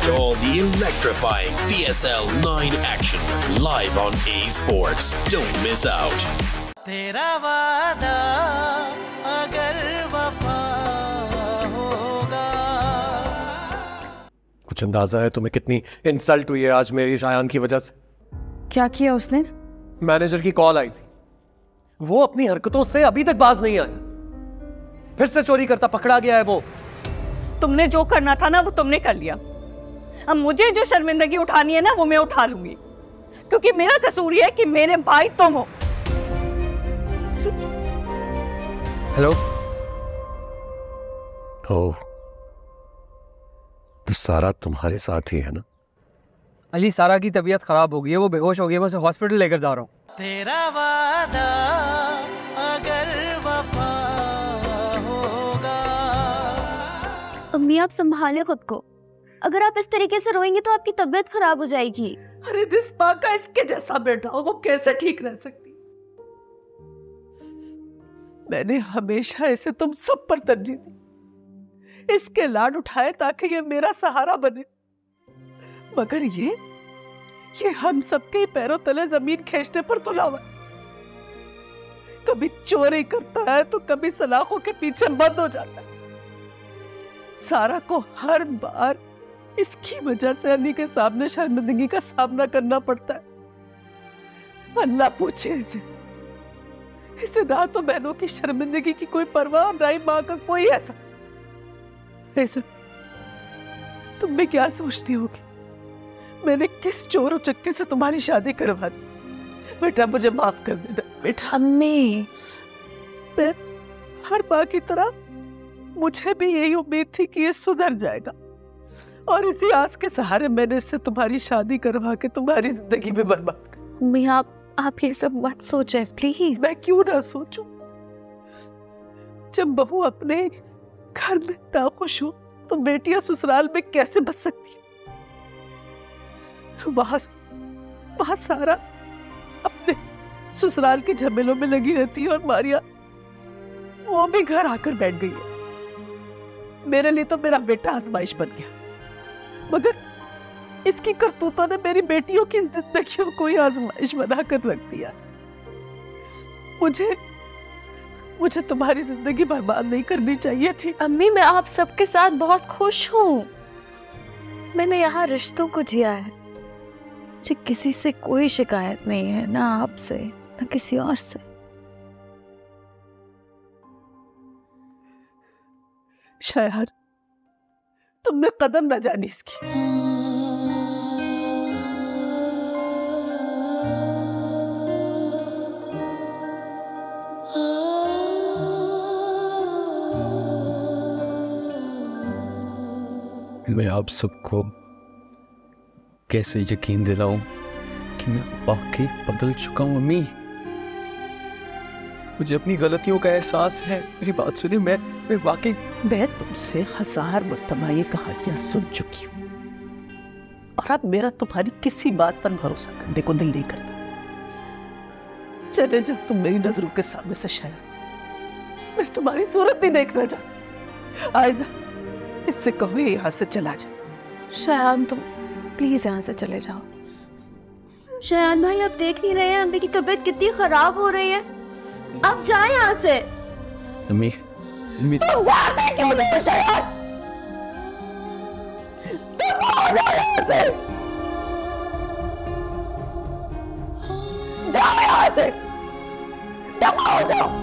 all the electrifying PSL 9 action live on A Sports. Don't miss out. तेरा वादा अगर वफा होगा। कुछ अंदाजा है तुम्हें कितनी इंसल्ट हुई है आज मेरी शायान की वजह से? क्या किया उसने? मैनेजर की कॉल आई थी, वो अपनी हरकतों से अभी तक बाज नहीं आया, फिर से चोरी करता पकड़ा गया है वो। तुमने जो करना था ना वो तुमने कर लिया। अब मुझे जो शर्मिंदगी उठानी है ना वो मैं उठा लूंगी, क्योंकि मेरा कसूर है कि मेरे भाई तुम हो। हेलो। ओह, तो सारा तुम्हारे साथ ही है ना? अली, सारा की तबीयत खराब हो गई है, वो बेहोश हो गई है, मैं उसे हॉस्पिटल लेकर जा रहा हूँ। तेरा वादा अगर वफा होगा। अम्मी, आप संभालें खुद को। अगर आप इस तरीके से रोएंगे तो आपकी तबीयत खराब हो जाएगी। अरे जिस माँ का इसके जैसा बेटा हो वो कैसे ठीक रह सकती? मैंने हमेशा इसे तुम सब पर तरजीह दी, इसके लाड उठाए ताकि ये मेरा सहारा बने, मगर ये हम सबके पैरों तले जमीन खींचने पर तुला हुआ है। कभी चोरी करता है तो कभी सलाखों के पीछे बंद हो जाता है। सारा को हर बार इसकी वजह से अली के सामने शर्मिंदगी का सामना करना पड़ता है। अल्लाह पूछे इसे ना तो बहनों की शर्मिंदगी की कोई परवाह, ना ही माँ का कोई एहसास। ऐसा तुम क्या सोचती होगी? मैंने किस चोर उचक्के से तुम्हारी शादी करवा दी? बेटा मुझे माफ कर देना बेटा। अम्मी, मैं हर माँ की तरह मुझे भी यही उम्मीद थी कि ये सुधर जाएगा, और इसी आस के सहारे मैंने इससे तुम्हारी शादी करवा के तुम्हारी जिंदगी में बर्बाद कर। अम्मी, आप ये सब मत सोचें प्लीज। मैं क्यों ना सोचूं? जब बहू अपने घर में नाखुश हो तो बेटियां ससुराल में कैसे बच सकती है? वहां सारा अपने ससुराल के झमेलों में लगी रहती है, और मारिया वो भी घर आकर बैठ गई है। मेरे लिए तो मेरा बेटा आजमाइश बन गया, मगर इसकी करतूतों ने मेरी बेटियों की जिंदगियों को ही आजमाइश बनाकर रख दिया। मुझे तुम्हारी जिंदगी बर्बाद नहीं करनी चाहिए थी। अम्मी, मैं आप सबके साथ बहुत खुश हूँ। मैंने यहाँ रिश्तों को जिया है, मुझे किसी से कोई शिकायत नहीं है, ना आपसे ना किसी और से। शायद तुमने कदम न जानी इसकी। मैं आप सबको कैसे यकीन दिलाऊं कि मैं वाकई बदल चुका हूं? अम्मी, मुझे अपनी गलतियों का एहसास है। मेरी बात सुनिए, मैं वाकई। मैं तुमसे 1000 मरतबा ये कहानियां सुन चुकी हूँ, और अब मेरा तुम्हारी किसी बात पर भरोसा करने को दिल नहीं करता। चले जाओ तुम मेरी नजरों के सामने से। शायद मैं तुम्हारी सूरत नहीं देखना चाहती। आयजा, इससे कहो ये यहाँ से चला जाए। शायान, तुम प्लीज यहाँ से चले जाओ। शायान भाई, आप देख नहीं रहे हैं अम्मी की तबीयत कितनी खराब हो रही है? आप जाए यहाँ से। अम्मी, तुम जाते क्यों नहीं शायान? तुम आ जाओ यहाँ से। जाओ यहाँ से, तुम आ जाओ।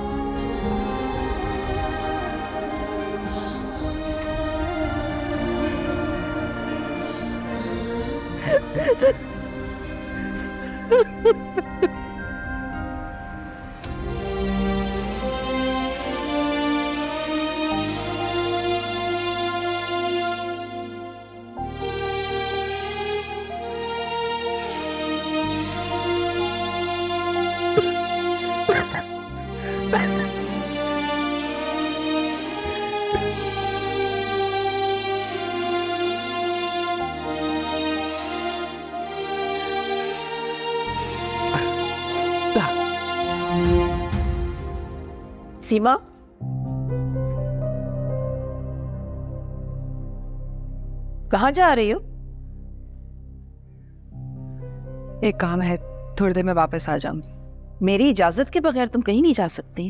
सीमा, कहाँ जा रही हो? एक काम है, थोड़ी देर में वापस आ जाऊंगी। मेरी इजाजत के बगैर तुम कहीं नहीं जा सकती।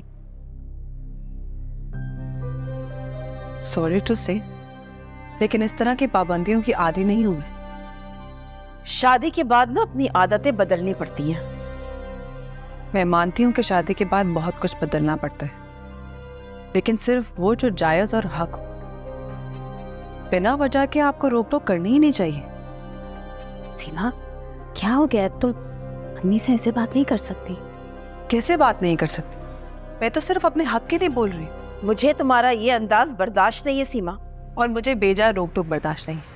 सॉरी टू से, लेकिन इस तरह की पाबंदियों की आदी नहीं हूं मैं। शादी के बाद ना अपनी आदतें बदलनी पड़ती हैं। मैं मानती हूँ कि शादी के बाद बहुत कुछ बदलना पड़ता है, लेकिन सिर्फ वो जो जायज और हक हो। बिना वजह के आपको रोक टोक करनी ही नहीं चाहिए। सीमा, क्या हो गया? तुम अम्मी से ऐसे बात नहीं कर सकती। कैसे बात नहीं कर सकती? मैं तो सिर्फ अपने हक के लिए बोल रही हूँ। मुझे तुम्हारा ये अंदाज बर्दाश्त नहीं है सीमा। और मुझे बेजा रोक टोक बर्दाश्त नहीं।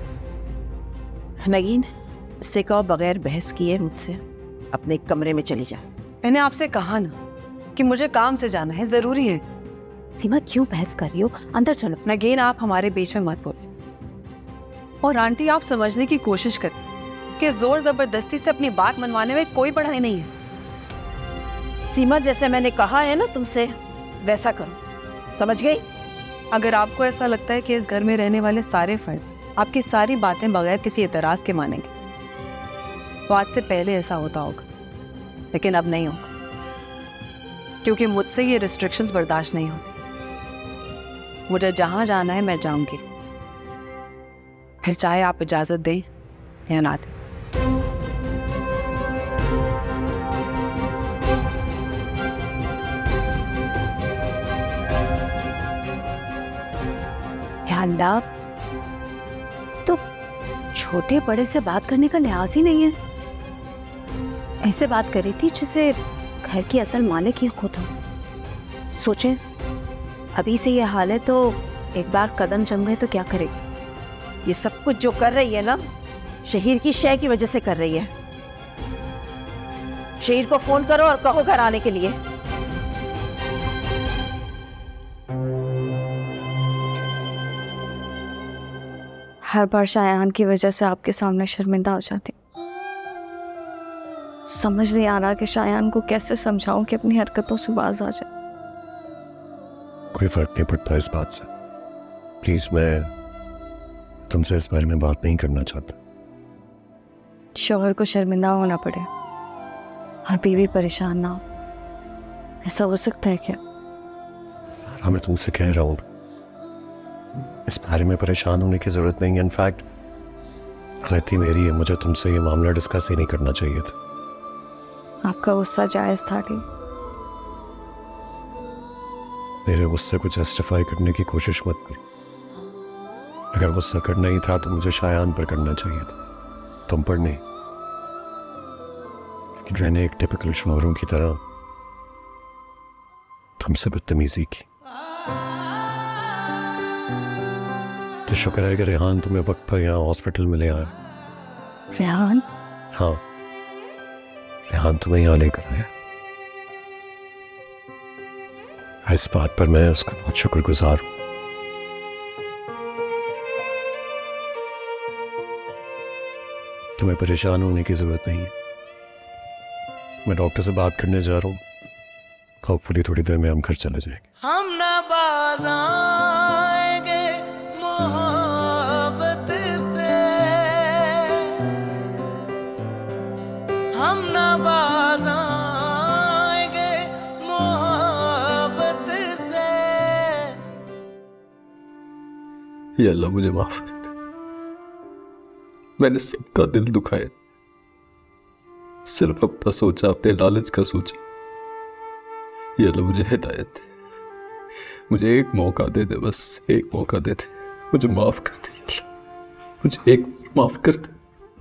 नगीन, इससे कहो बगैर बहस किए मुझसे अपने कमरे में चली जा। मैंने आपसे कहा ना कि मुझे काम से जाना है, जरूरी है। सीमा, क्यों बहस कर रही हो? अंदर चलो। नगीन, आप हमारे बीच में मत बोले। और आंटी, आप समझने की कोशिश करें कि जोर जबरदस्ती से अपनी बात मनवाने में कोई बढ़ाई नहीं है। सीमा, जैसे मैंने कहा है ना तुमसे, वैसा करो, समझ गई? अगर आपको ऐसा लगता है कि इस घर में रहने वाले सारे फर्द आपकी सारी बातें बगैर किसी एतराज के मानेंगे, तो आज से पहले ऐसा होता होगा, लेकिन अब नहीं होगा, क्योंकि मुझसे ये रिस्ट्रिक्शंस बर्दाश्त नहीं होती। मुझे जहां जाना है मैं जाऊंगी, फिर चाहे आप इजाजत दें या ना दें। या अल्लाह, तो छोटे बड़े से बात करने का लिहाज ही नहीं है। ऐसे बात करी थी जैसे घर की असल मालिक ही खुद हो। सोचें, अभी से ये हाल है तो एक बार कदम जम गए तो क्या करेगी? ये सब कुछ जो कर रही है ना, शहीर की शय की वजह से कर रही है। शहीर को फोन करो और कहो घर आने के लिए। हर बार शायान की वजह से आपके सामने शर्मिंदा हो जाती। समझ नहीं आ रहा कि शायान को कैसे समझाऊं कि अपनी हरकतों से बाज आ जाए। कोई फर्क नहीं पड़ता इस बात से। प्लीज, मैं तुमसे इस बारे में बात नहीं करना चाहता। शौहर को शर्मिंदा होना पड़े और बीवी परेशान ना हो, ऐसा हो सकता है क्या? सारा, मैं तुमसे कह रहा हूँ, इस बारे में परेशान होने की जरूरत नहीं है। इनफैक्ट गलती मेरी है, मुझे तुमसे ये मामला डिस्कस ही नहीं करना चाहिए था। आपका गुस्सा जायज था। मेरे गुस्से को जस्टिफाई करने की कोशिश मत करो। अगर गुस्सा करना ही था तो मुझे शायान पर करना चाहिए था, तुम पर नहीं। लेकिन मैंने एक टिपिकल शौहरों की तरह तुमसे बदतमीजी की। तो शुक्र है कि रेहान तुम्हें वक्त पर यहाँ हॉस्पिटल में ले आया। रेहान? हाँ, रेहान तुम्हें यहाँ लेकर आया। इस बात पर मैं उसका बहुत शुक्रगुजार हूं। तुम्हें परेशान होने की जरूरत नहीं है। मैं डॉक्टर से बात करने जा रहा हूँ। होपफुली थोड़ी देर में हम घर चले जाएंगे। हम न बाज आएंगे मोहब्बत से, हम न बाज आएंगे मोहब्बत से। या अल्लाह, मुझे माफ कर दे। मैंने सबका दिल दुखाया, सिर्फ अपना सोचा, अपने लालच का सोचा। या अल्लाह, मुझे हिदायत दे, मुझे एक मौका दे दे, बस एक मौका दे दे। मुझे माफ कर दे या अल्लाह, मुझे एक बार माफ कर दे।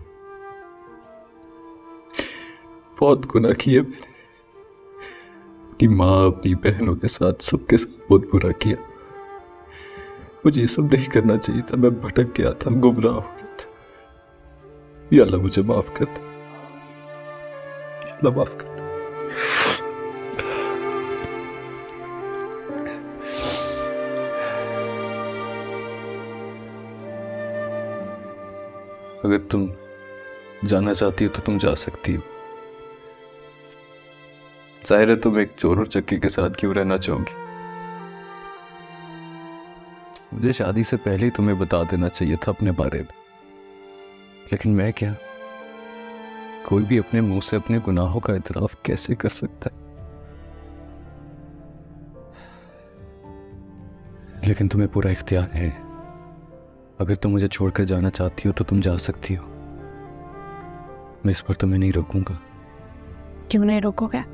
बहुत गुनाह किए मैंने, अपनी माँ, अपनी बहनों के साथ, सबके साथ बहुत बुरा किया। मुझे ये सब नहीं करना चाहिए था। मैं भटक गया था, गुमराह हो गया था। या अल्लाह, मुझे माफ कर दे, या अल्लाह माफ कर दे। अगर तुम जाना चाहती हो तो तुम जा सकती हो। जाहिर है तुम एक चोर और चक्की के साथ क्यों रहना चाहोगी। मुझे शादी से पहले ही तुम्हें बता देना चाहिए था अपने बारे में, लेकिन मैं क्या, कोई भी अपने मुंह से अपने गुनाहों का इतराफ कैसे कर सकता है? लेकिन तुम्हें पूरा इख्तियार है। अगर तुम मुझे छोड़कर जाना चाहती हो तो तुम जा सकती हो। मैं इस पर तुम्हें नहीं रोकूंगा। क्यों नहीं रोकोगे?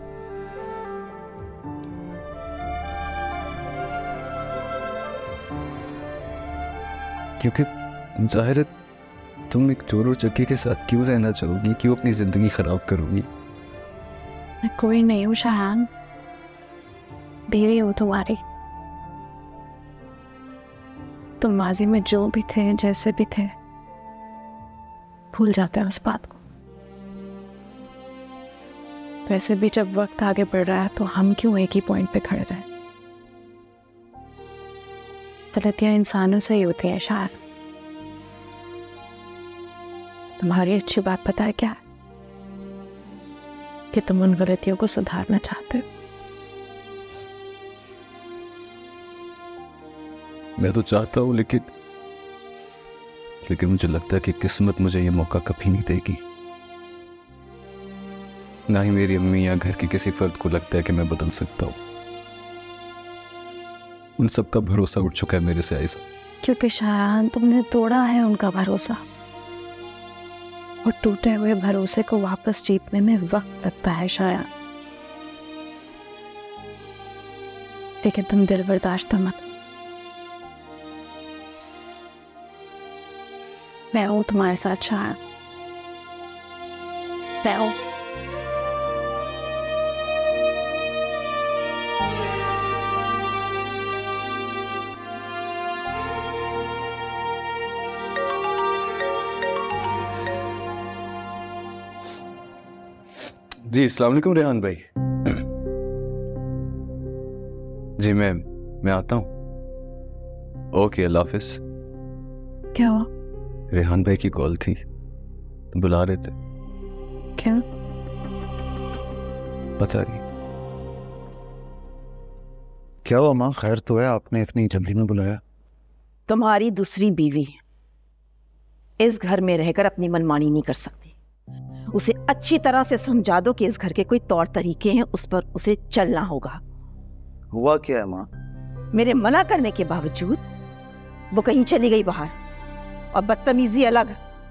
क्योंकि जाहिर है तुम एक चोर और चक्की के साथ क्यों रहना चाहोगी, क्यों अपनी जिंदगी खराब करोगी? मैं कोई नहीं हूँ शाहान, बीवी हूँ तुम्हारी। तुम माजी में जो भी थे, जैसे भी थे, भूल जाते हैं उस बात को। वैसे भी जब वक्त आगे बढ़ रहा है तो हम क्यों एक ही पॉइंट पे खड़े रहे? गलतियां इंसानों से ही होती हैं शायद। तुम्हारी अच्छी बात पता है क्या है? कि तुम उन गलतियों को सुधारना चाहते हो। मैं तो चाहता हूं, लेकिन मुझे लगता है कि किस्मत मुझे ये मौका कभी नहीं देगी। ना ही मेरी अम्मी या घर के किसी फर्द को लगता है कि मैं बदल सकता हूं। उन सब का भरोसा उठ चुका है मेरे से आयशा। क्योंकि शायद तुमने तोड़ा है उनका भरोसा, और टूटे हुए भरोसे को वापस जीतने में वक्त लगता है शायद। लेकिन तुम दिल बर्दाश्त मत। मैं हूं तुम्हारे साथ शायद, मैं हूं। जी अस्सलाम वालेकुम रेहान भाई। जी मैं आता हूँ। ओके अल्लाह हाफिज। क्या हुआ? रेहान भाई की कॉल थी, बुला रहे थे। क्या? पता नहीं। क्या हुआ माँ, खैर तो है? आपने इतनी जल्दी में बुलाया? तुम्हारी दूसरी बीवी इस घर में रहकर अपनी मनमानी नहीं कर सकती। उसे अच्छी तरह से समझा दो कि इस घर के कोई तौर तरीके हैं, उस पर उसे चलना होगा। हुआ क्या है माँ? मेरे मना करने के बावजूद वो कहीं चली गई बाहर, और बदतमीजी अलग।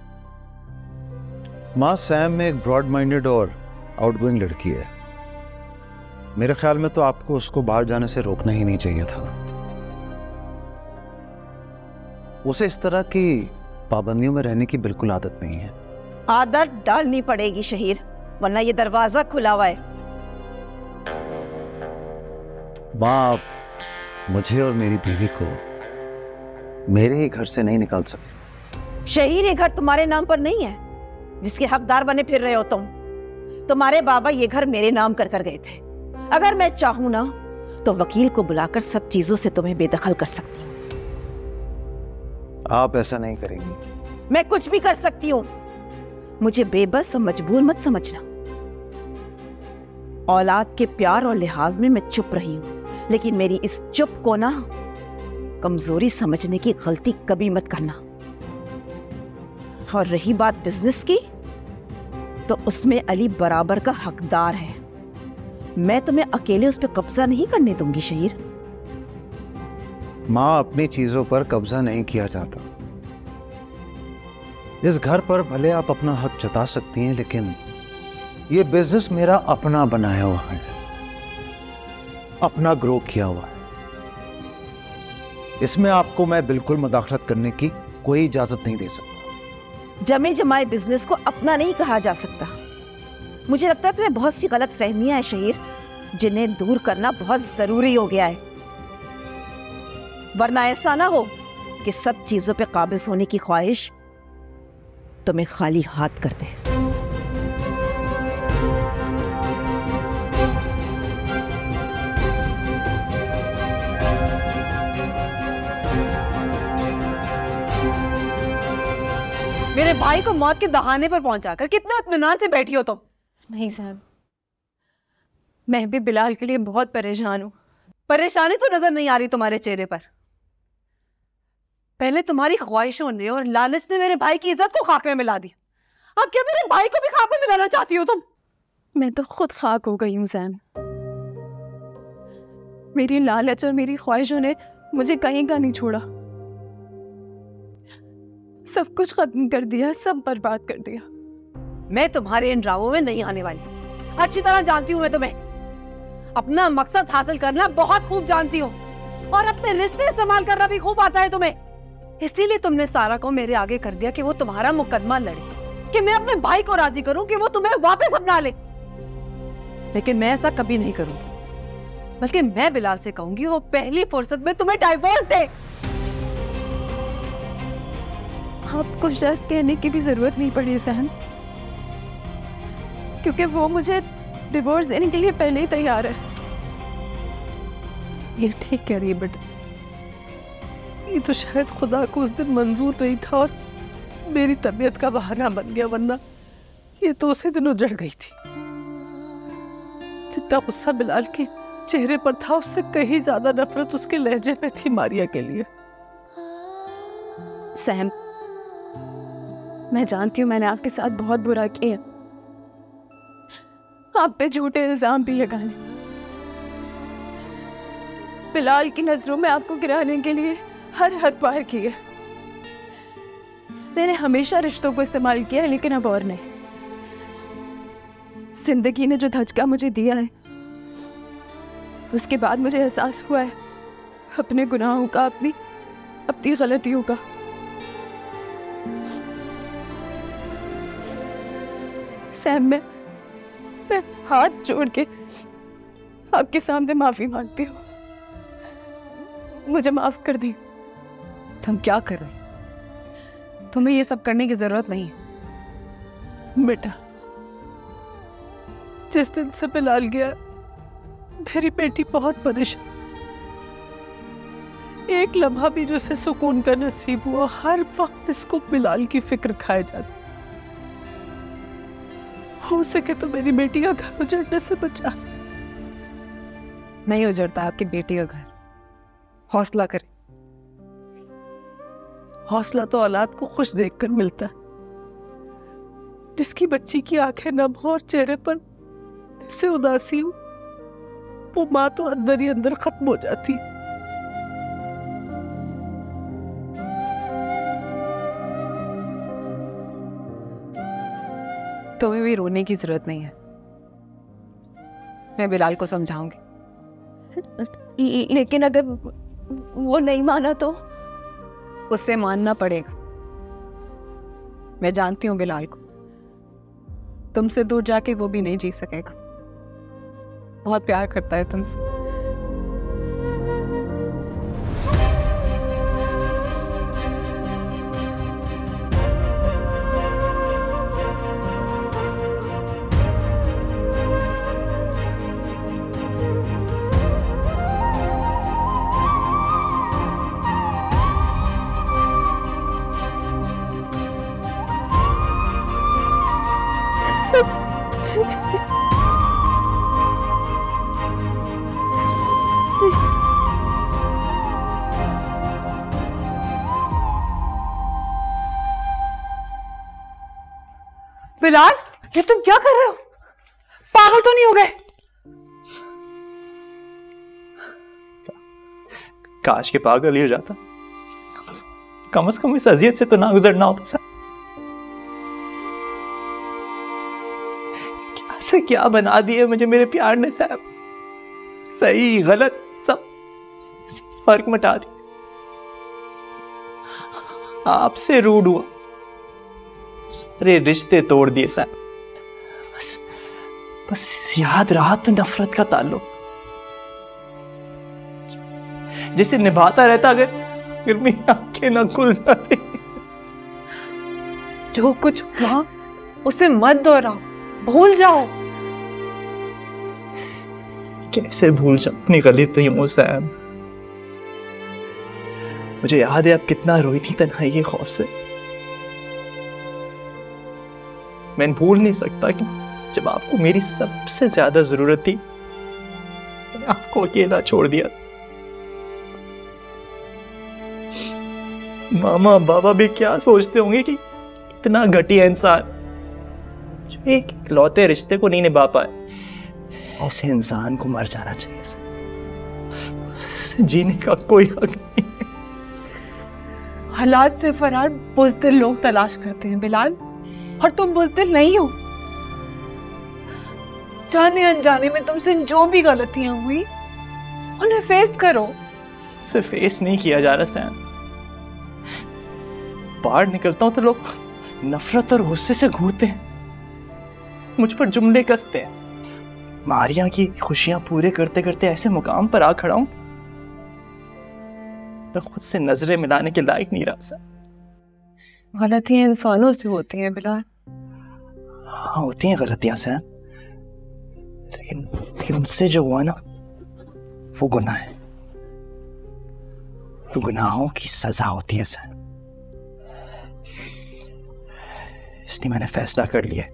माँ, सैम एक ब्रॉड माइंडेड और आउटगोइंग लड़की है। मेरे ख्याल में तो आपको उसको बाहर जाने से रोकना ही नहीं चाहिए था। उसे इस तरह की पाबंदियों में रहने की बिल्कुल आदत नहीं है। आदत डालनी पड़ेगी शहीर, वरना ये दरवाजा खुला हुआ है। माँ, आप मुझे और मेरी बीवी को मेरे ही घर से नहीं निकाल सकते। शहीर, ये घर तुम्हारे नाम पर नहीं है जिसके हकदार बने फिर रहे हो तुम। तुम्हारे बाबा ये घर मेरे नाम कर गए थे। अगर मैं चाहूं ना तो वकील को बुलाकर सब चीजों से तुम्हें बेदखल कर सकती हूँ। आप ऐसा नहीं करेंगी? मैं कुछ भी कर सकती हूँ। मुझे बेबस और मजबूर मत समझना। औलाद के प्यार और लिहाज में मैं चुप रही हूं, लेकिन मेरी इस चुप को ना कमजोरी समझने की गलती कभी मत करना। और रही बात बिजनेस की, तो उसमें अली बराबर का हकदार है। मैं तुम्हें अकेले उस पर कब्जा नहीं करने दूंगी शहीर। माँ, अपनी चीजों पर कब्जा नहीं किया जाता। इस घर पर भले आप अपना हक जता सकती हैं, लेकिन ये बिजनेस मेरा अपना बनाया हुआ है, अपना ग्रो किया हुआ है। इसमें आपको मैं बिल्कुल मुदाखलत करने की कोई इजाजत नहीं दे सकता। जमे जमाए बिजनेस को अपना नहीं कहा जा सकता। मुझे लगता है तुम्हें बहुत सी गलत फहमियां हैं शहीर, जिन्हें दूर करना बहुत जरूरी हो गया है, वरना ऐसा ना हो कि सब चीजों पे काबिज होने की ख्वाहिश तुम्हें खाली हाथ कर दे। मेरे भाई को मौत के दहाने पर पहुंचाकर कितना इत्मीनान से बैठी हो तुम। नहीं साहब, मैं भी बिलाल के लिए बहुत परेशान हूं। परेशानी तो नजर नहीं आ रही तुम्हारे चेहरे पर। पहले तुम्हारी ख्वाहिशों ने और लालच ने मेरे भाई की इज्जत को खाक में मिला दी, अब क्या मेरे भाई को भी खाक में मिलाना चाहती हो तुम? मैं तो खुद खाक हो गई हूँ सैम। मेरी लालच और मेरी ख्वाहिशों ने मुझे कहीं का नहीं छोड़ा। सब कुछ खत्म कर दिया, सब बर्बाद कर दिया। मैं तुम्हारे इन ड्रामों में नहीं आने वाली। अच्छी तरह जानती हूँ मैं तुम्हें। अपना मकसद हासिल करना बहुत खूब जानती हूँ और अपने रिश्ते इस्तेमाल करना भी खूब आता है तुम्हें। इसीलिए तुमने सारा को मेरे आगे कर दिया कि वो तुम्हारा मुकदमा लड़े, कि मैं अपने भाई को राजी करूं कि वो तुम्हें वापस अपना ले। लेकिन मैं ऐसा कभी नहीं करूंगी, बल्कि मैं बिलाल से कहूंगी वो पहली फुर्सत में तुम्हें डाइवोर्स दे। आपको शायद कहने की भी जरूरत नहीं पड़ी सहन, क्योंकि वो मुझे डिवोर्स देने के लिए पहले ही तैयार है। ये ठीक कह रही है बेटा, ये तो शायद खुदा को उस दिन मंजूर नहीं था और मेरी तबीयत का बहाना बन गया, वरना ये तो उसी दिन उजड़ गई थी। जितना गुस्सा बिलाल के चेहरे पर था, उससे कहीं ज्यादा नफरत उसके लहजे में थी मारिया के लिए। सैम, मैं जानती हूँ मैंने आपके साथ बहुत बुरा किया, आप पे झूठे इल्जाम भी लगाए, बिलाल की नजरों में आपको गिराने के लिए हर हद पार की है। मैंने हमेशा रिश्तों को इस्तेमाल किया है, लेकिन अब और नहीं। जिंदगी ने जो धचका मुझे दिया है, उसके बाद मुझे एहसास हुआ है अपने गुनाहों का, अपनी गलतियों का। सैम, मैं हाथ जोड़ के आपके सामने माफी मांगती हूँ, मुझे माफ कर दी। तुम क्या कर रहे हो? तुम्हें ये सब करने की जरूरत नहीं है। बेटा, जिस दिन से बिलाल गया मेरी बेटी बहुत परेशान, एक लम्हा भी जो उसे सुकून का नसीब हुआ, हर वक्त इसको बिलाल की फिक्र खाए जाती। हो सके तो मेरी बेटी का घर उजड़ने से बचा। नहीं उजड़ता आपकी बेटी का घर, हौसला करें। हौसला तो औलाद को खुश देखकर मिलता है। जिसकी बच्ची की आंखें नम हो और चेहरे पर ऐसे उदासी हो, वो माँ तो अंदर ही अंदर खत्म हो जाती है। तुम्हें भी रोने की जरूरत नहीं है, मैं बिलाल को समझाऊंगी। लेकिन अगर वो नहीं माना तो? उससे मानना पड़ेगा। मैं जानती हूँ बिलाल को, तुमसे दूर जाके वो भी नहीं जी सकेगा। बहुत प्यार करता है तुमसे। बिलाल, ये तुम क्या कर रहे हो? पागल तो नहीं हो गए? काश के पागल ही हो जाता, कम से कम इस अजियत से तो ना गुजरना होता सर। क्या से क्या बना दिए मुझे मेरे प्यार ने साहब, सही गलत सब फर्क मिटा दिया। आपसे रूड हुआ, सारे रिश्ते तोड़ दिए साहब। बस याद रहा तो नफरत का ताल्लुक, जिसे निभाता रहता अगर मेरी आंखें ना खुल जाती। जो कुछ हुआ उसे मत दोहराओ, भूल जाओ। कैसे भूल जाऊं अपनी गलतियों सैम। मुझे याद है आप कितना रोई थी तन्हाई के खौफ से। मैं भूल नहीं सकता कि जब आपको मेरी सबसे ज्यादा जरूरत थी मैंने आपको अकेला छोड़ दिया। मामा बाबा भी क्या सोचते होंगे कि इतना घटिया इंसान जो एक इकलौते रिश्ते को नहीं निभा पाए, ऐसे इंसान को मर जाना चाहिए। जीने का कोई हक नहीं। हालात से फरार बुज़दिल लोग तलाश करते हैं बिलाल, और तुम बुज़दिल नहीं हो। जाने अनजाने में तुमसे जो भी गलतियां हुई उन्हें फेस करो। उसे फेस नहीं किया जा रहा सैम। बाहर निकलता हूं तो लोग नफरत और गुस्से से घूरते हैं, मुझ पर जुमले कसते हैं। मारिया की खुशियां पूरे करते करते ऐसे मुकाम पर आ खड़ा हूं, मैं खुद से नजरें मिलाने के लायक नहीं रहा सर। गलतियां इंसानों से होती हैं बिलाल। हाँ होती हैं गलतियां सैम, लेकिन मुझसे जो हुआ ना वो गुनाह है। तो गुनाहों की सजा होती है सैम। इसलिए मैंने फैसला कर लिया,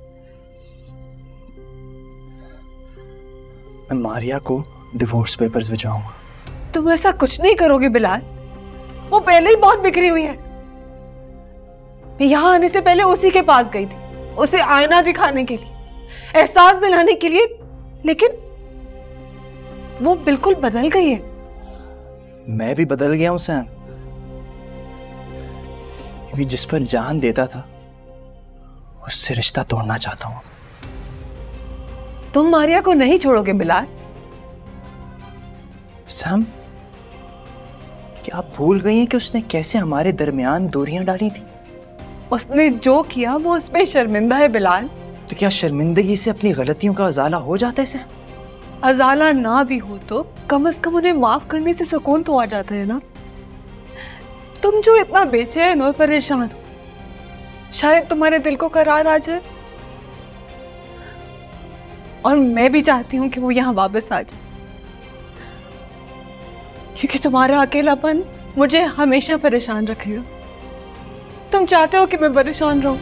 मैं मारिया को डिवोर्स पेपर्स भिजवाऊंगा। तुम ऐसा कुछ नहीं करोगे बिलाल, वो पहले ही बहुत बिखरी हुई है। मैं यहाँ आने से पहले उसी के पास गई थी, उसे आईना दिखाने के लिए, एहसास दिलाने के लिए, लेकिन वो बिल्कुल बदल गई है। मैं भी बदल गया हूं सैम। अभी जिस पर जान देता था उससे रिश्ता तोड़ना चाहता हूं। तुम मारिया को नहीं छोड़ोगे बिलाल? सैम, क्या आप भूल गई हैं कि उसने कैसे हमारे दरमियान दूरियां डाली थी? उसने जो किया वो उस पे शर्मिंदा है बिलाल। तो क्या शर्मिंदगी से अपनी गलतियों का अजाला हो जाता है सैम? अजाला ना भी हो तो कम से कम उन्हें माफ करने से सुकून तो आ जाता है ना। तुम जो इतना बेचैन और परेशान हो, शायद तुम्हारे दिल को करार आ जाए, और मैं भी चाहती हूँ कि वो यहाँ वापस आ जाए, क्योंकि तुम्हारा अकेलापन मुझे हमेशा परेशान रखेगा। तुम चाहते हो कि मैं परेशान रहूं।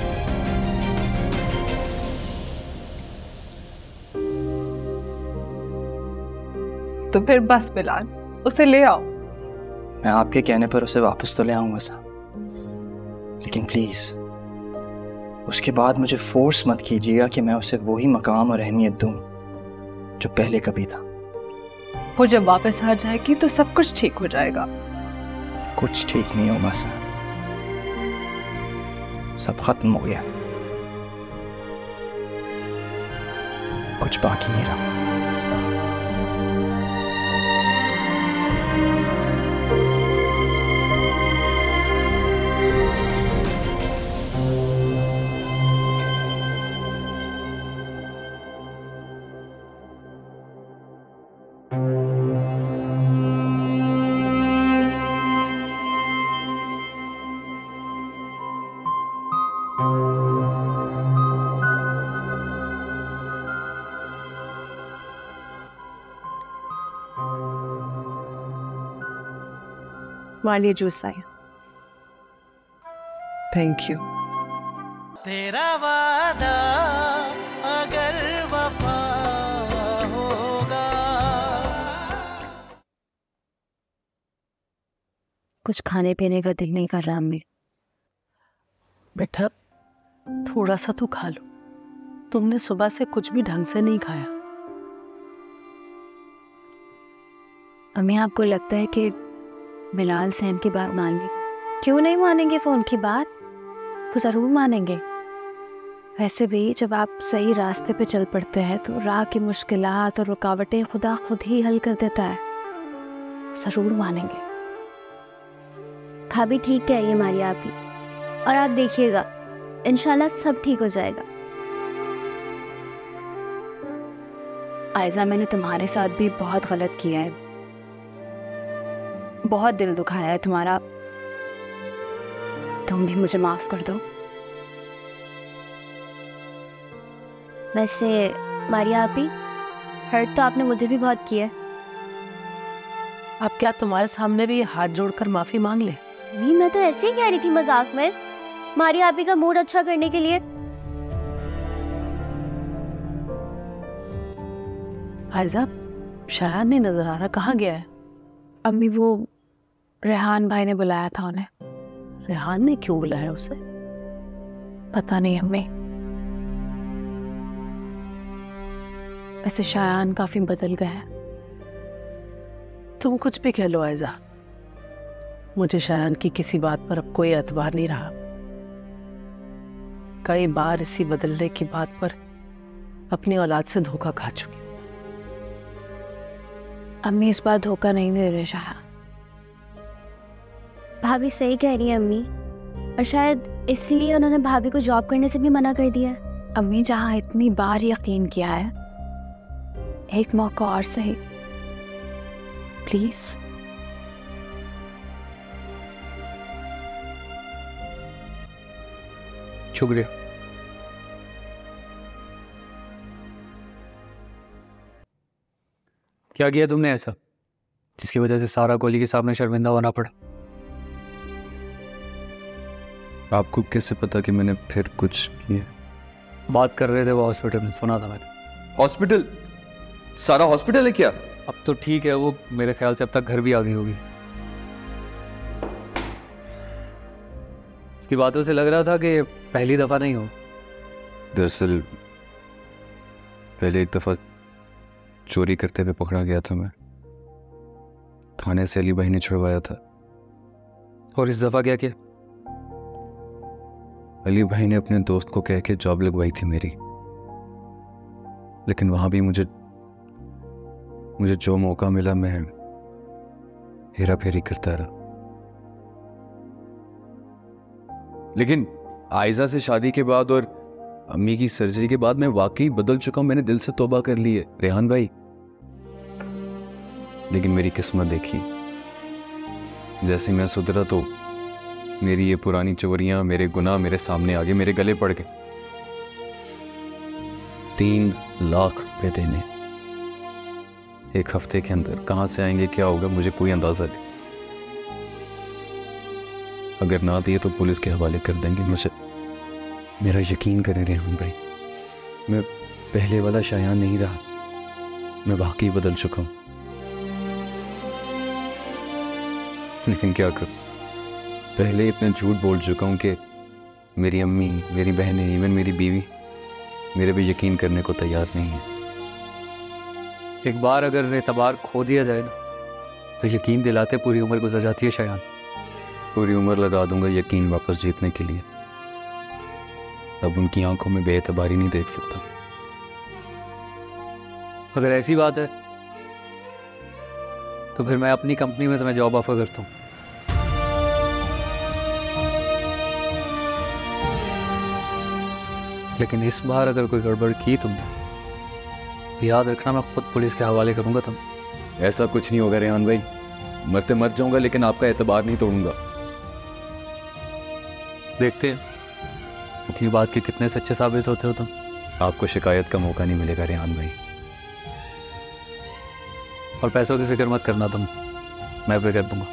तो फिर बस बिलाल, उसे ले आओ। मैं आपके कहने पर उसे वापस तो ले आऊंगा साहब, लेकिन प्लीज उसके बाद मुझे फोर्स मत कीजिएगा कि मैं उसे वही मकाम और अहमियत दूं जो पहले कभी था। वो जब वापस आ जाएगी तो सब कुछ ठीक हो जाएगा। कुछ ठीक नहीं होगा साहब, सब खत्म हो गया, कुछ बाकी नहीं रहा। तुम्हारे लिए जूस आया। Thank you. तेरा वादा अगर वफा होगा। कुछ खाने पीने का दिल नहीं कर रहा अम्मी। बेटा थोड़ा सा तो खा लो, तुमने सुबह से कुछ भी ढंग से नहीं खाया। अम्मी आपको लगता है कि बिलाल सैम की बात मान ली? क्यों नहीं मानेंगे वो उनकी बात? वो ज़रूर मानेंगे। वैसे भी जब आप सही रास्ते पे चल पड़ते हैं तो राह की मुश्किलात और रुकावटें खुदा खुद ही हल कर देता है। ज़रूर मानेंगे। भाभी ठीक है ये मारिया आप ही, और आप देखिएगा इंशाल्लाह सब ठीक हो जाएगा। आयजा, मैंने तुम्हारे साथ भी बहुत गलत किया है, बहुत दिल दुखाया है तुम्हारा। तुम भी मुझे माफ कर दो। वैसे मारिया आप ही, हर्ट तो आपने मुझे भी बहुत किया है। अब क्या तुम्हारे सामने भी हाथ जोड़कर माफी मांग ले? नहीं, मैं तो ऐसे ही कह रही थी मजाक में, मारिया आप ही का मूड अच्छा करने के लिए। आयजा, शायान नहीं नजर आ रहा, कहाँ गया है? अम्मी वो रेहान भाई ने बुलाया था उन्हें। रेहान ने क्यों बुलाया उसे? पता नहीं अम्मी। वैसे शायान काफी बदल गया है। तुम कुछ भी कह लो आयजा, मुझे शायान की किसी बात पर अब कोई एतबार नहीं रहा। कई बार इसी बदलने की बात पर अपनी औलाद से धोखा खा चुकी। अम्मी इस बार धोखा नहीं दे रहे शायान। भाभी सही कह रही है अम्मी, और शायद इसीलिए उन्होंने भाभी को जॉब करने से भी मना कर दिया है। अम्मी जहां इतनी बार यकीन किया है, एक मौका और सही प्लीज। शुक्रिया। क्या किया तुमने ऐसा जिसकी वजह से सारा कोहली के सामने शर्मिंदा होना पड़ा? आपको कैसे पता कि मैंने फिर कुछ किया? बात कर रहे थे वो हॉस्पिटल में, सुना था मैंने। हॉस्पिटल? सारा हॉस्पिटल है क्या? अब तो ठीक है, वो मेरे ख्याल से अब तक घर भी आ गई होगी। इसकी बातों से लग रहा था कि पहली दफा नहीं हो। दरअसल पहले एक दफा चोरी करते हुए पकड़ा गया था मैं, थाने से अली भाई ने छुड़वाया था। और इस दफा क्या किया? अली भाई ने अपने दोस्त को कह के जॉब लगवाई थी मेरी, लेकिन वहां भी मुझे जो मौका मिला मैं हेरा फेरी करता रहा। लेकिन आयजा से शादी के बाद और अम्मी की सर्जरी के बाद मैं वाकई बदल चुका हूं। मैंने दिल से तौबा कर ली है रेहान भाई। लेकिन मेरी किस्मत देखी, जैसे मैं सुधरा तो मेरी ये पुरानी चोरियां, मेरे गुनाह मेरे सामने आ गए, मेरे गले पड़ गए। 3 लाख रुपए देने एक हफ्ते के अंदर, कहां से आएंगे, क्या होगा, मुझे कोई अंदाजा नहीं। अगर ना दिए तो पुलिस के हवाले कर देंगे मुझे। मेरा यकीन करें रेहान भाई, मैं पहले वाला शायान नहीं रहा, मैं वाकई बदल चुका हूं। लेकिन क्या करूं, पहले इतना झूठ बोल चुका हूं कि मेरी अम्मी, मेरी बहनें, इवन मेरी बीवी मेरे पे यकीन करने को तैयार नहीं है। एक बार अगर एतबार खो दिया जाए ना, तो यकीन दिलाते पूरी उम्र गुजर जाती है शायान। पूरी उम्र लगा दूंगा यकीन वापस जीतने के लिए। अब उनकी आंखों में बेएतबारी नहीं देख सकता। अगर ऐसी बात है तो फिर मैं अपनी कंपनी में तुम्हें जॉब ऑफर करता हूँ। लेकिन इस बार अगर कोई गड़बड़ की तुमने, तो याद रखना मैं खुद पुलिस के हवाले करूंगा तुम। ऐसा कुछ नहीं होगा रेहान भाई, मरते मर जाऊंगा लेकिन आपका एतबार नहीं तोड़ूंगा। देखते हैं अपनी बात के कितने सच्चे साबित होते हो तुम। आपको शिकायत का मौका नहीं मिलेगा रेहान भाई। और पैसों की फिक्र मत करना तुम, मैं पे कर दूंगा।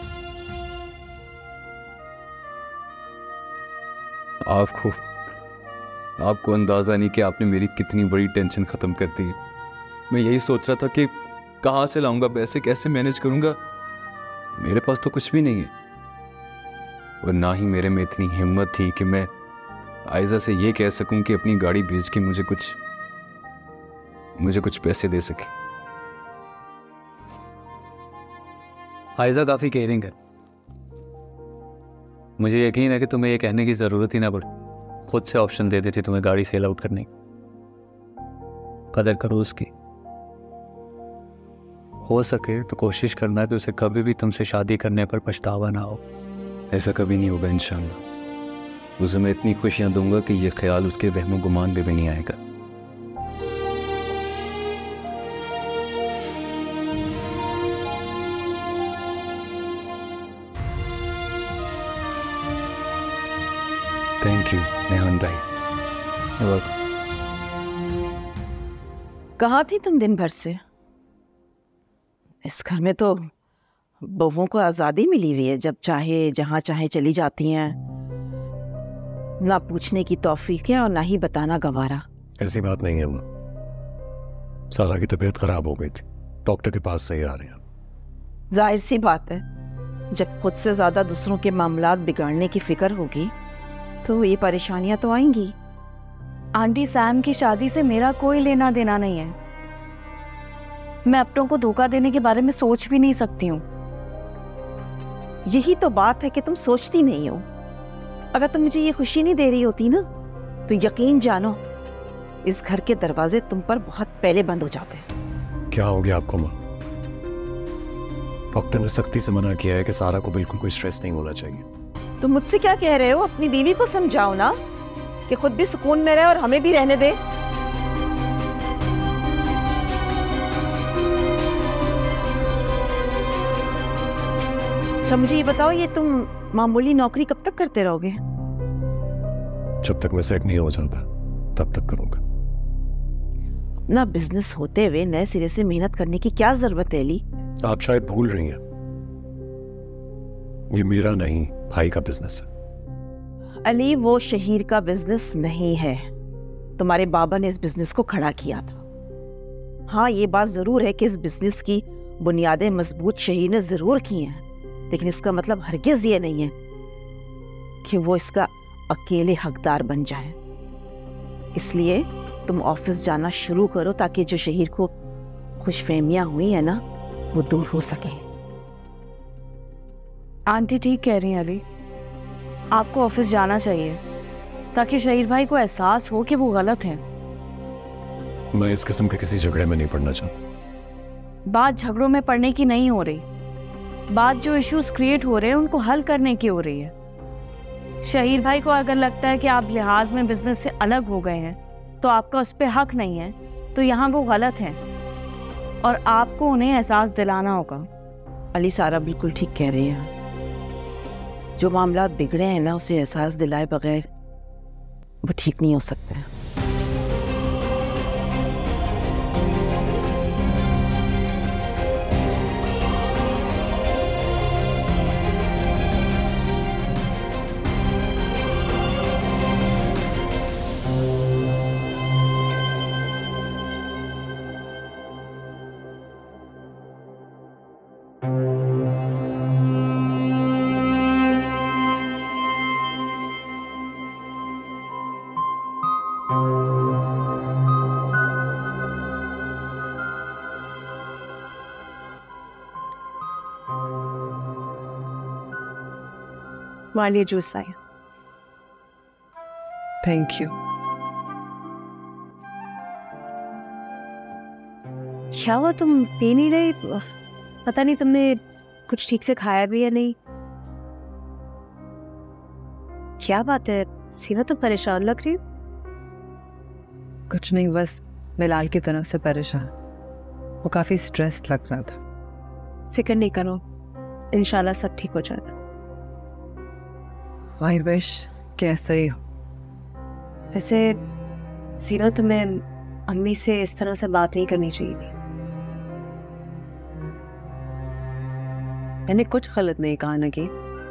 आपको अंदाजा नहीं कि आपने मेरी कितनी बड़ी टेंशन खत्म कर दी है। मैं यही सोच रहा था कि कहां से लाऊंगा पैसे, कैसे मैनेज करूंगा। मेरे पास तो कुछ भी नहीं है, और ना ही मेरे में इतनी हिम्मत थी कि मैं आयजा से ये कह सकूं कि अपनी गाड़ी भेज के मुझे कुछ पैसे दे सके। आयजा काफी केयरिंग है, मुझे यकीन है कि तुम्हें ये कहने की जरूरत ही ना पड़े, खुद से ऑप्शन दे देती तुम्हें गाड़ी सेल आउट करने की। कदर करो उसकी। हो सके तो कोशिश करना कि उसे कभी भी तुमसे शादी करने पर पछतावा ना हो। ऐसा कभी नहीं होगा इंशाअल्लाह। उसे मैं इतनी खुशियां दूंगा कि ये ख्याल उसके वहमो गुमान में भी नहीं आएगा। थैंक यू रेहान भाई। कहाँ थी तुम दिन भर से? इस घर में तो बहुओं को आजादी मिली हुई है, जब चाहे जहां चाहे चली जाती हैं। ना पूछने की तौफीक है और ना ही बताना गवारा। ऐसी बात नहीं है वो, सारा की तबीयत खराब हो गई थी, डॉक्टर के पास से ही आ रहे हैं। जाहिर सी बात है, जब खुद से ज्यादा दूसरों के मामलात बिगाड़ने की फिक्र होगी तो ये परेशानियां तो आएंगी। आंटी सैम की शादी से मेरा कोई लेना देना नहीं है, मैं अपनों को धोखा देने के बारे में सोच भी नहीं सकती हूँ। यही तो बात है कि तुम सोचती नहीं हो। अगर तुम मुझे ये खुशी नहीं दे रही होती ना, तो यकीन जानो इस घर के दरवाजे तुम पर बहुत पहले बंद हो जाते हैं। क्या हो गया आपको माँ? डॉक्टर ने सख्ती से मना किया है कि सारा को बिल्कुल कोई स्ट्रेस नहीं होना चाहिए। तुम मुझसे क्या कह रहे हो? अपनी बीवी को समझाओ ना कि खुद भी सुकून में रहे और हमें भी रहने दे। अच्छा मुझे ये बताओ, ये तुम मामूली नौकरी कब तक करते रहोगे? जब तक मैं सेट नहीं हो जाता तब तक करूंगा। अपना बिजनेस होते हुए नए सिरे से मेहनत करने की क्या जरूरत है अली? आप शायद भूल रही हैं, ये मेरा नहीं भाई का बिजनेस है। अली वो शहीर का बिजनेस नहीं है, तुम्हारे बाबा ने इस बिजनेस को खड़ा किया था। हाँ ये बात जरूर है कि इस बिजनेस की बुनियादें मजबूत शहीर ने जरूर की हैं, लेकिन इसका मतलब हरगिज ये नहीं है कि वो इसका अकेले हकदार बन जाए। इसलिए तुम ऑफिस जाना शुरू करो ताकि जो शहीर को खुशफहमियां हुई है ना वो दूर हो सके। आंटी ठीक कह रही हैं अली, आपको ऑफिस जाना चाहिए ताकि शहीर भाई को एहसास हो कि वो गलत है। मैं इस किस्म के किसी झगड़े में नहीं पड़ना चाहता। बात झगड़ों में पड़ने की नहीं हो रही, बात जो इश्यूज क्रिएट हो रहे हैं उनको हल करने की हो रही है। शहीर भाई को अगर लगता है कि आप लिहाज में बिजनेस से अलग हो गए हैं तो आपका उस पर हक नहीं है, तो यहाँ वो गलत है और आपको उन्हें एहसास दिलाना होगा। अली सारा बिल्कुल ठीक कह रहे हैं, जो मामला बिगड़े हैं ना उसे एहसास दिलाए बगैर वो ठीक नहीं हो सकते हैं। तुम्हारे लिए जूस आया। Thank you. क्या हुआ, तुम पी नहीं रही? पता नहीं तुमने कुछ ठीक से खाया भी या नहीं। क्या बात है सीमा, तुम परेशान लग रही हो? कुछ नहीं, बस बिलाल की तरफ से परेशान, वो काफी स्ट्रेस्ड लग रहा था। फिक्र नहीं करो, इंशाल्लाह सब ठीक हो जाएगा। आई विश कि ऐसा ही हो। वैसे सीना, तुम्हें अम्मी से इस तरह से बात नहीं करनी चाहिए थी। मैंने कुछ गलत नहीं कहा नगी,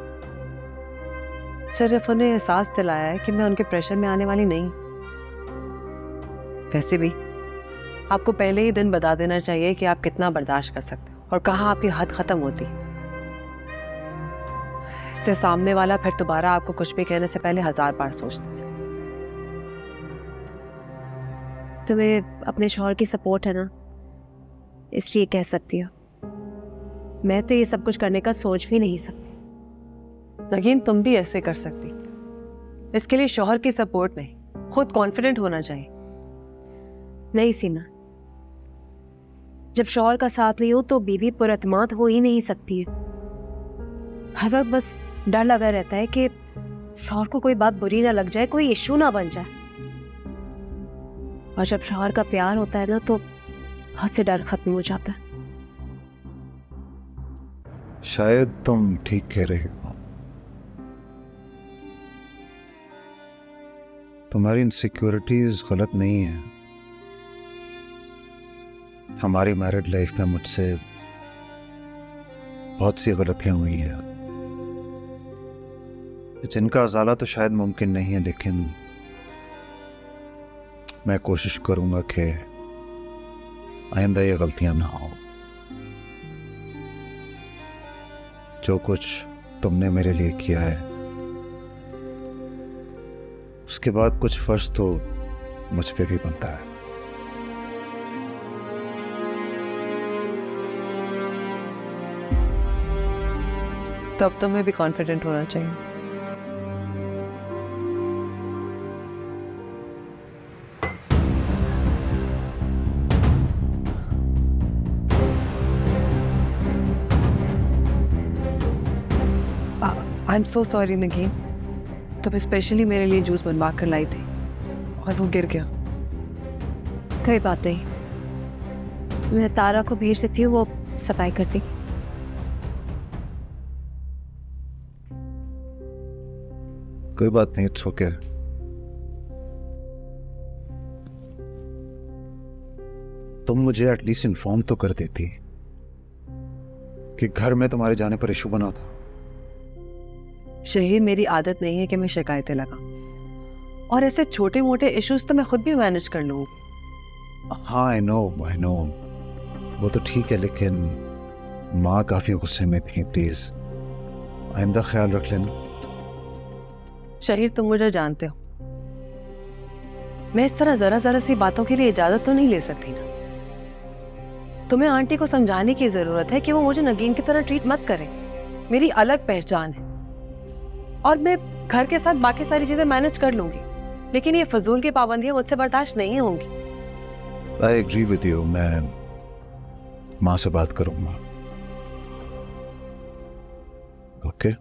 सिर्फ उन्हें एहसास दिलाया है कि मैं उनके प्रेशर में आने वाली नहीं। वैसे भी आपको पहले ही दिन बता देना चाहिए कि आप कितना बर्दाश्त कर सकते हो और कहाँ आपकी हद खत्म होती है। इससे सामने वाला फिर दोबारा आपको कुछ भी कहने से पहले 1000 बार सोचता है। तुम्हें अपने शौहर की सपोर्ट है ना, इसलिए कह सकती हो। मैं तो ये सब कुछ करने का सोच भी नहीं सकती। लेकिन तुम भी ऐसे कर सकती। इसके लिए शौहर की सपोर्ट नहीं, खुद कॉन्फिडेंट होना चाहिए। नहीं सीमा, जब शौहर का साथ नहीं हो तो बीवी पुरअतमाद हो ही नहीं सकती है। हर वक्त बस डर लगा रहता है कि शौहर को कोई बात बुरी ना लग जाए, कोई इशू ना बन जाए। और जब शौहर का प्यार होता है ना तो बहुत से डर खत्म हो जाता है। शायद तुम ठीक कह रहे हो। तुम्हारी इनसिक्योरिटीज गलत नहीं है। हमारी मैरिड लाइफ में मुझसे बहुत सी गलतियां हुई हैं जिनका अजाला तो शायद मुमकिन नहीं है, लेकिन मैं कोशिश करूंगा कि आइंदा ये गलतियां ना हो। जो कुछ तुमने मेरे लिए किया है उसके बाद कुछ फर्ज तो मुझ पे भी बनता है। तो अब तुम्हें भी कॉन्फिडेंट होना चाहिए। आई एम सो सॉरी नगीन, तुम स्पेशली मेरे लिए जूस बनवा कर लाई थी और वो गिर गया। कोई बात नहीं, मैं तारा को भेज देती हूँ, वो सफाई करती। कोई बात नहीं, इट्स ओके। तुम मुझे एटलीस्ट इन्फॉर्म तो कर देती कि घर में तुम्हारे जाने पर इशू बना था। शहीर, मेरी आदत नहीं है कि मैं शिकायतें लगाऊं, और ऐसे छोटे मोटे इश्यूज तो मैं खुद भी मैनेज कर लूंगी। हाँ आई नो, वो तो ठीक है, लेकिन माँ काफी गुस्से में थी। प्लीज आइंदा ख्याल रख लेना। शहीर, तुम मुझे जानते हो, मैं इस तरह जरा जरा सी बातों के लिए इजाजत तो नहीं ले सकती ना। तुम्हें आंटी को समझाने की जरूरत है कि वो मुझे नगीन की तरह ट्रीट मत करे। मेरी अलग पहचान है और मैं घर के साथ बाकी सारी चीजें मैनेज कर लूंगी, लेकिन ये फजूल की पाबंदियां मुझसे बर्दाश्त नहीं होंगी। आई एग्री विद यू, मैं माँ से बात करूंगा। ओके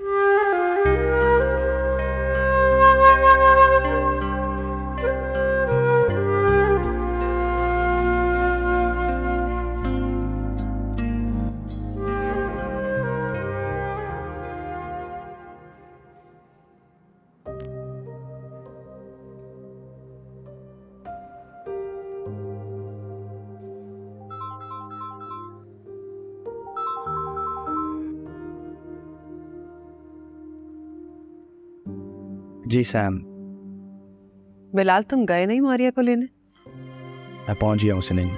जी सैम। बिलाल, तुम गए नहीं मारिया को लेने? मैं पहुंच गया उसे लेने।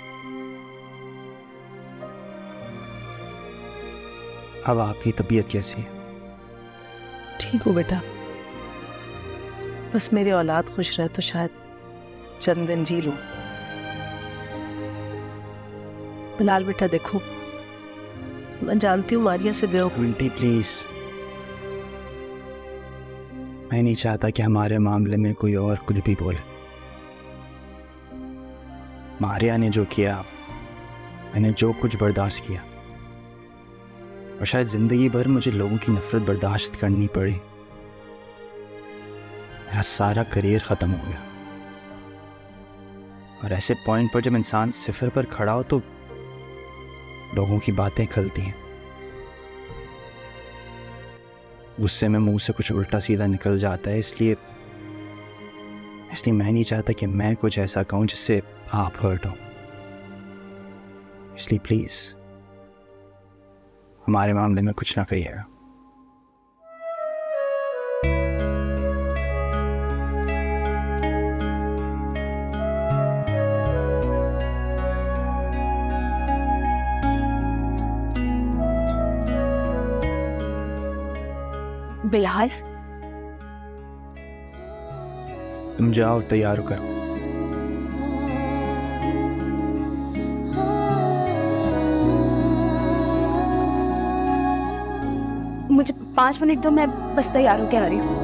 अब आपकी तबीयत कैसी है? ठीक हो बेटा, बस मेरी औलाद खुश रहे तो शायद चंद दिन जी लूं। बिलाल बेटा देखो, मैं जानती हूँ मारिया से आंटी प्लीज, मैं नहीं चाहता कि हमारे मामले में कोई और कुछ भी बोले। मारिया ने जो किया, मैंने जो कुछ बर्दाश्त किया, और शायद जिंदगी भर मुझे लोगों की नफरत बर्दाश्त करनी पड़ी। मेरा सारा करियर खत्म हो गया, और ऐसे पॉइंट पर जब इंसान सिफर पर खड़ा हो तो लोगों की बातें खलती हैं। गुस्से में मुंह से कुछ उल्टा सीधा निकल जाता है, इसलिए मैं नहीं चाहता कि मैं कुछ ऐसा कहूं जिससे आप हर्ट हो। इसलिए प्लीज हमारे मामले में कुछ ना कहिएगा। बिलाल, तुम जाओ, तैयार करो। मुझे 5 मिनट दो, मैं बस तैयार होके आ रही हूँ।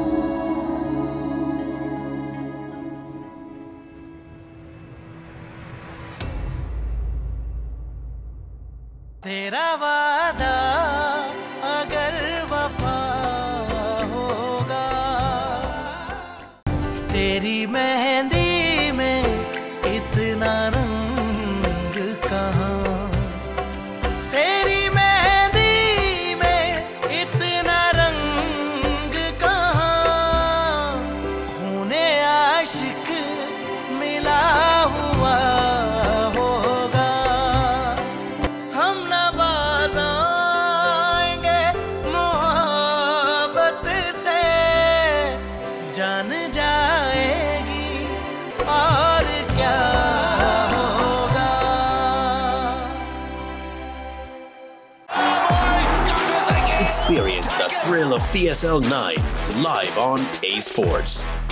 तेरा वादा अगर वफा होगा, तेरी मेहंदी में इतना रंग कहाँ, तेरी मेहंदी में इतना रंग कहाँ, खूने आशिक मिला हुआ होगा, हम नवाज आएंगे मोहब्बत से, जान जाएगी और क्या होगा। Experience the thrill of PSL 9 live on A Sports.